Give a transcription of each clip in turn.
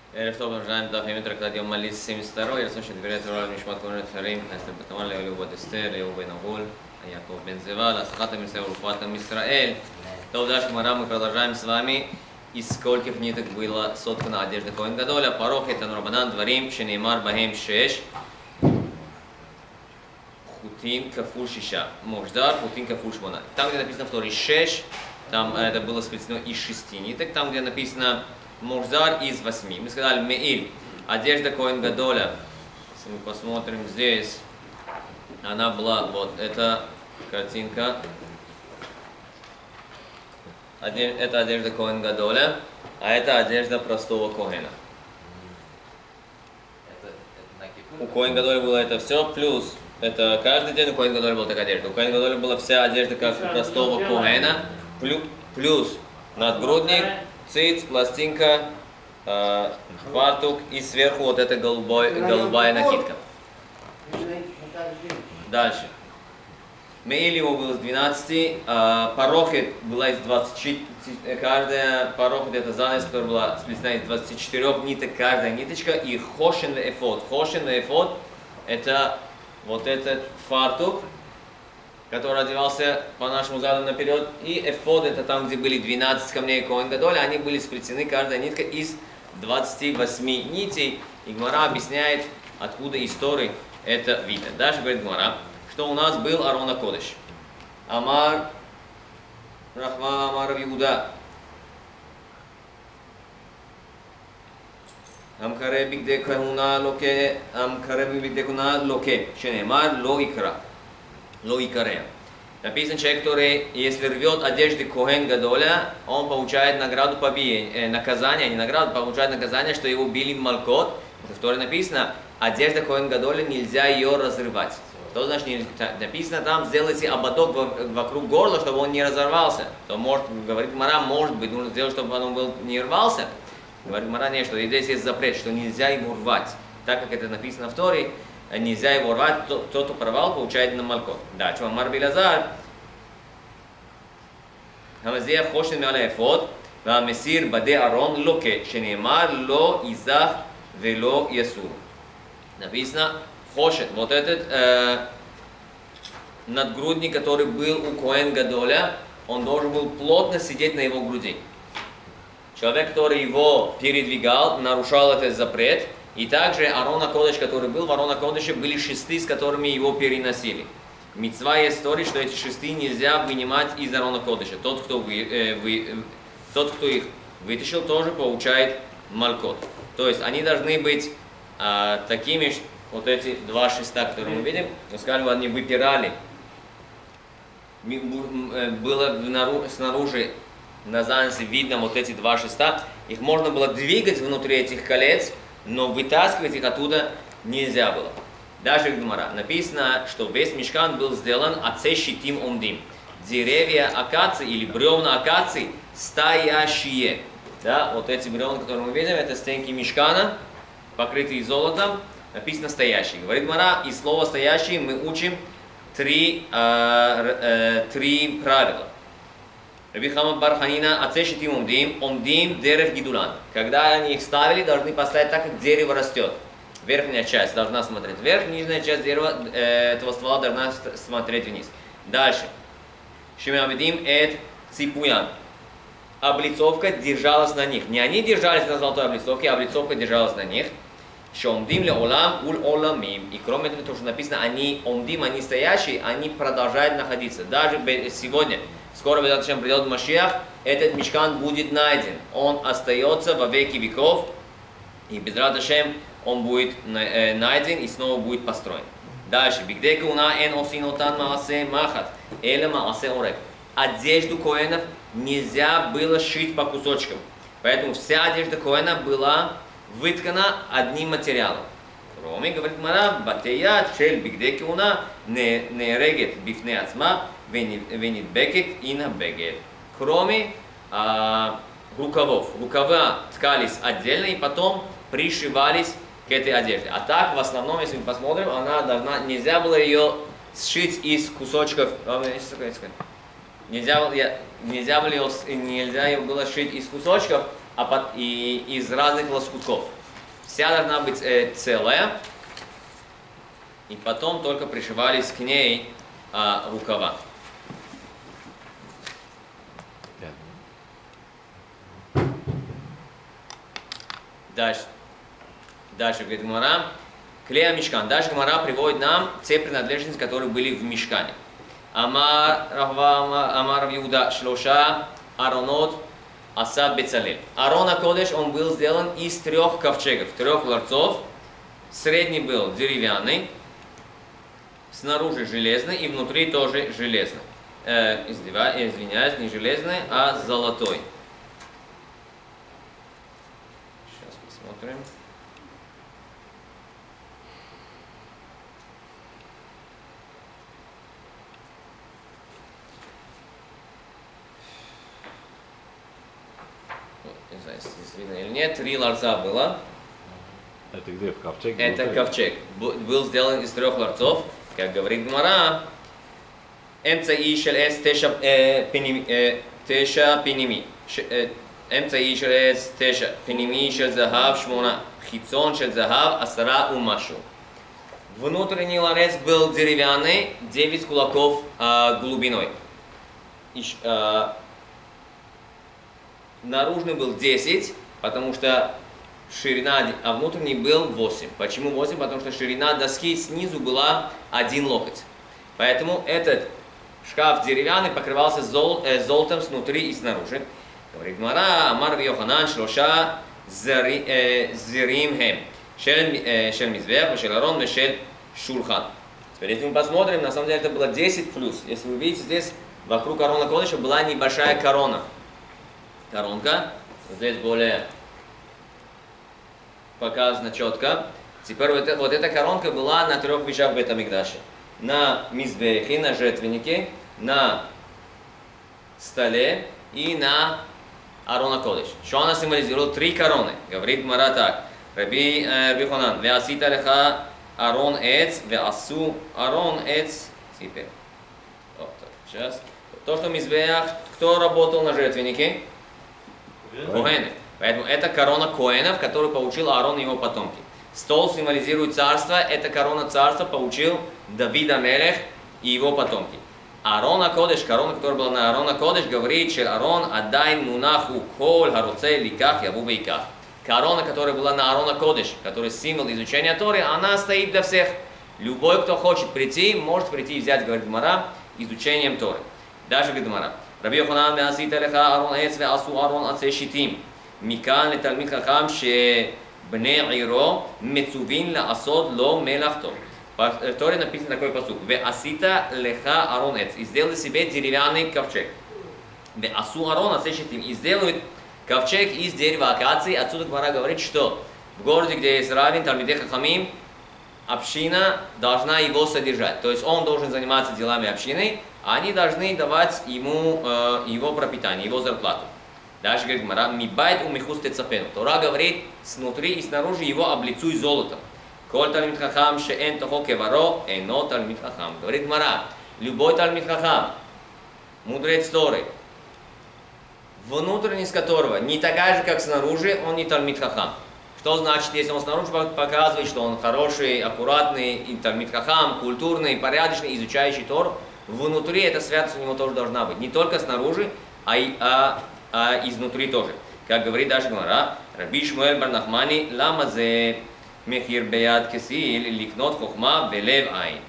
ערב טוב, אנחנו דף ימי טרקטט יום מליץ 22, ירצון שדברי תורה למשפט כל מיני תפרים, אסתר בתמן, לאליהו בת אסתר, ליהו בן אהול, Яков бен Зева, להצלחת עם ישראל ולרפואת עם ישראל. טוב, дальше мы продолжаем с вами, из скольких ниток была соткана одежда Коэн Гадоля, парохет Рабанан, дворим, שנאמר בהם 6, חוטים כפול 6, мождар, חוטים כפול 8. Там, где написано второй 6, там это было сплетено из 6 ниток, там, где написано мождар из 8. Мы сказали меиль, одежда Коэн Гадоля. Если мы посмотрим здесь, она была вот эта картинка. Это одежда Коэн Гадоля, а это одежда простого Коэна. У Коэн Гадоля было это все, плюс это каждый день у Коэн Гадоля была такая одежда. У Коэн Гадоля была вся одежда как у простого Коэна, плюс надгрудник, циц, пластинка, фартук и сверху вот эта голубая накидка. Дальше. Меиль его было с 12, парохет была из 24, каждая парохет это занавес, которая была сплетена из 24 ниток, каждая ниточка, и хошен ве-эфод. Хошен ве-эфод это вот этот фартук, который одевался по нашему заду наперед, и эфод это там, где были 12 камней Коэн Гадоля, они были сплетены, каждая нитка из 28 нитей, и Гмара объясняет, откуда истории это видно. Дальше говорит Гмара, что у нас был Арон ха-Кодеш. Амар Рахма Амар Иуда. Амкаре бигде кахуна локе, амкаре бигде кахуна локе. Шенемар ло икра. Ло икаре. Написано, человек, который, если рвет одежды Коэн Гадоля, он получает награду побиения, наказание, не награду, получает наказание, что его били малкот. В Торе написано, одежда Коэн Гадоля нельзя ее разрывать. Что значит, написано там, сделайте ободок вокруг горла, чтобы он не разорвался. То может, говорит Гмара, может быть, нужно сделать, чтобы он не рвался. Говорит Гмара, нет, что здесь есть запрет, что нельзя его рвать. Так как это написано в Торе, нельзя его рвать, тот, кто порвал, получает на малкот. Да, что Амар Билазар, Хамазия хошен миала эфод, והמסיר בדי ארון לוקה, שנאמר לא יזך ולא יסור. Написано хошет, вот этот надгрудник, который был у Коэн Гадоля, он должен был плотно сидеть на его груди. Человек, который его передвигал, нарушал этот запрет, и также Арон ха-Кодеш, который был в Арон ха-Кодеше, были шесты, с которыми его переносили. Мицва есть история, что эти шесты нельзя вынимать из Арон ха-Кодеша. Тот, кто их вытащил, тоже получает малкот. То есть они должны быть такими, вот эти два шеста, которые мы видим, мы сказали, они выпирали. Было снаружи на занавесе видно вот эти два шеста. Их можно было двигать внутри этих колец, но вытаскивать их оттуда нельзя было. Даже в Гмара написано, что весь мишкан был сделан отце щитим омдим. Деревья акации или бревна акации стоящие. Да, вот эти бревна, которые мы видим, это стенки мишкана, покрытые золотом, написано стоящие. Говорит Гмара, из слова стоящие мы учим три правила. Раби Хама бар Ханина, отце щитим омдим дерев гидулан. Когда они их ставили, должны поставить так, как дерево растет. Верхняя часть должна смотреть вверх, нижняя часть дерева, этого ствола должна смотреть вниз. Дальше. Шемиамедим эт ципуян. Облицовка держалась на них. Не они держались на золотой облицовке, а облицовка держалась на них. Шомдим ле олам уль оламим. И кроме того, что написано, они омдим, они стоящие, они продолжают находиться. Даже сегодня, скоро придет Машиах, этот мишкан будет найден. Он остается во веки веков. И без Радашем он будет найден и снова будет построен. Дальше. Бигдека уна эн осинотан маасе махат. Эля маасе орек. Одежду коэнов нельзя было шить по кусочкам. Поэтому вся одежда коэна была выткана одним материалом. Кроме, говорит Гмара, батея шель бигдека уна не регет бифне ацма венит бекет и на бегет. Кроме рукавов. Рукава ткались отдельно и потом пришивались к этой одежде. А так, в основном, если мы посмотрим, нельзя было ее сшить из кусочков. Нельзя ее было сшить из кусочков, и из разных лоскутков. Вся должна быть целая, и потом только пришивались к ней рукава. Дальше говорит Гмара, клея мишкан. Дальше Гмара приводит нам те принадлежности, которые были в мишкане. Амар Рав Иуда шлоша аронот асад бецалель. Арон ха-кодеш, он был сделан из 3 ковчегов, 3 ларцов. Средний был деревянный, снаружи железный и внутри тоже железный. Извиняюсь, не железный, а золотой. Сейчас посмотрим. Не знаю, если видно или нет, 3 ларца было. Это где, в ковчеге? Это ковчег. Был сделан из 3 ларцов, как говорит Гмара. אמצעי של עץ 9 פנימי, אמצעי של עץ 9, פנימי של זהב 8, חיצון של זהב 10 ומשהו. Внутренний ларец был деревянный, 9 кулаков глубиной. Наружный был 10, потому что ширина, а внутренний был 8. Почему 8? Потому что ширина доски снизу была 1 локоть. Поэтому этот шкаф деревянный покрывался золотом снутри и снаружи. Говорит Гмара, Амар Раби Йоханан шлоша зирим хем. Шель мизбех, шель арон, шель шулхан. Теперь если мы посмотрим, на самом деле это было 10 плюс. Если вы видите, здесь вокруг арона кодыша была небольшая корона. Коронка. Здесь более показано четко. Теперь вот эта коронка была на 3 вещах в Бейт-Амикдаше. На мизбехе, на жертвеннике, на столе и на арона кодыш. Что она символизирует? 3 короны. Говорит Гмара так. Раби Йоханан, веасита леха арон эц, веасу арон эц. Теперь. Сейчас. То, что мизбех, кто работал на жертвеннике? Коэны. Поэтому это корона коэнов, которую получил Аарон и его потомки. Стол символизирует царство, эта корона царства получил Давид ха-Мелех и его потомки. Арон ха-Кодеш, корона, которая была на Арон ха-Кодеш, говорит, что Арон адайн мунаху коль харуцей ликах яву бейках. Корона, которая была на Арон ха-Кодеш, который символ изучения Торы, она стоит для всех. Любой, кто хочет прийти, может прийти и взять, говорит Гмара, изучением Торы. Даже говорит Гмара. Раби Йоханан веасита леха арон эц веасу арон ацей шитим. מכאן לתלמיד חכם שבני עירו מצווים לעשות לו מלאכתו. В Торе написано такой посуд. «Веасита леха арон эц». И сделали себе деревянный ковчег. «Веасу арон ацешитим». И сделают ковчег из дерева акации. Отсюда Гмара говорит, что в городе, где есть раввин, Талмидей хахамим, община должна его содержать. То есть он должен заниматься делами общины, а они должны давать ему его пропитание, его зарплату. Дальше говорит Гмара, «Мибайт у михус тецапену». Тора говорит, снутри и снаружи его облицуй золотом. «Коль талмид хахам шеэн тохо кеваро, эно талмид хахам». Говорит Гмара, любой талмид хахам, мудрец Торы, внутренность которого не такая же, как снаружи, он не талмид хахам. Что значит, если он снаружи показывает, что он хороший, аккуратный, и талмид хахам, культурный, порядочный, изучающий Тору, внутри эта святость у него тоже должна быть. Не только снаружи, а изнутри тоже. Как говорит даже Гмара, Раби Шмуэль бар Нахмани, лама зе мехир беяд кесиль ликнот хохма велев айн,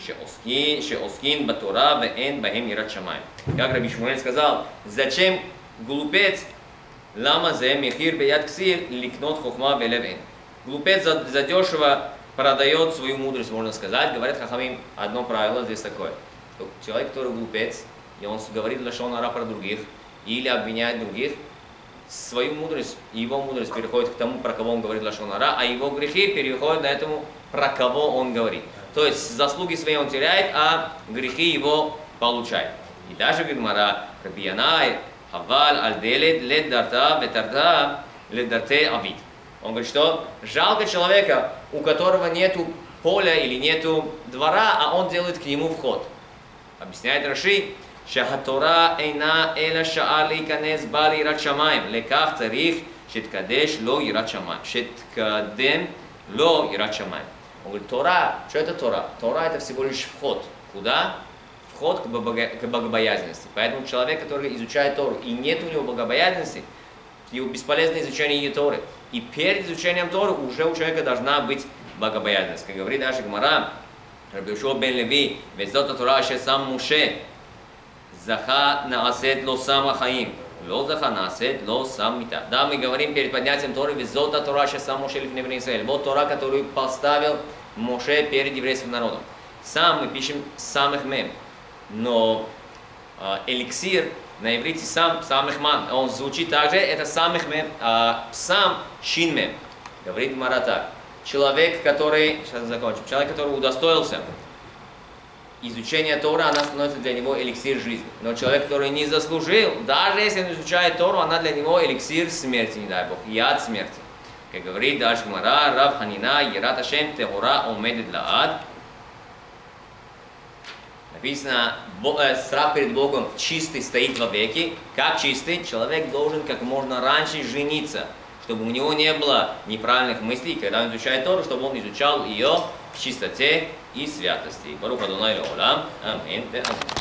шеоскин батура веэн бахем ират шамаим. Как Раби Шмуэль сказал, зачем глупец, лама зе мехир беяд кесиль ликнот хохма велев айн. Глупец задешево продает свою мудрость, можно сказать. Говорят хахамим, одно правило здесь такое, что человек, который глупец, и он говорит лашон ара про других, или обвиняет других, свою мудрость, его мудрость переходит к тому, про кого он говорит лашон ара, а его грехи переходят на этому, про кого он говорит. То есть заслуги свои он теряет, а грехи его получает. И даже Гмара, Раби Янай, Хаваль аль-делет лед дарта ветарта лед дарте авид. Он говорит, что жалко человека, у которого нету поля или нету двора, а он делает к нему вход. Объясняет Раши, שהתורה אינה אלא שעה להיכנס בה ליראת שמיים, לכך צריך Шеткадеш ло ират шамай. Шеткадем ло ират шамай. Он говорит, Тора, что это Тора? Тора это всего лишь вход. Куда? Вход к богобоязненности. Поэтому человек, который изучает Тору, и нет у него богобоязненности, его бесполезно изучение Торы. И перед изучением Торы уже у человека должна быть богобоязненность. Как говорит наша Гемара, Раби Йошуа бен Леви, «Везот Тора аша сам Моше, заха наасет ло сам ахаим, ло заха наасет ло сам мита». Да, мы говорим перед поднятием Торы, «Везот Тора аша сам Моше лифней бней Исраэль». Вот Тора, которую поставил Моше перед еврейским народом. Сам мы пишем самых мем, но эликсир на иврите самых ман, он звучит также, это самых мем, сам шин мем. Говорит Гемара так. Человек, который, сейчас закончим, человек, который удостоился изучения Торы, она становится для него эликсир жизни. Но человек, который не заслужил, даже если он изучает Тору, она для него эликсир смерти, не дай Бог, яд смерти. Как говорит дальше Гемара, Рав Ханина, Ерат Ашем Техура Омедет Лаад. Написано, страх перед Богом чистый стоит во веки. Как чистый? Человек должен как можно раньше жениться, чтобы у него не было неправильных мыслей, когда он изучает Тору, чтобы он изучал ее в чистоте и святости. Барух Адонай Леолам. Аминь.